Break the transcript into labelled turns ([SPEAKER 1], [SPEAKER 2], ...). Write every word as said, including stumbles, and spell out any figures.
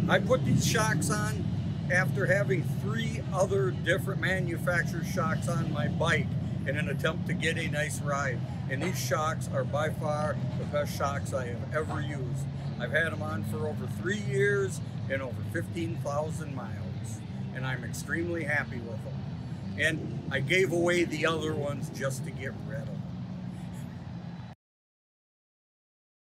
[SPEAKER 1] I put these shocks on after having three other different manufacturer shocks on my bike in an attempt to get a nice ride. And these shocks are by far the best shocks I have ever used. I've had them on for over three years and over fifteen thousand miles, and I'm extremely happy with them. And I gave away the other ones just to get rid of them.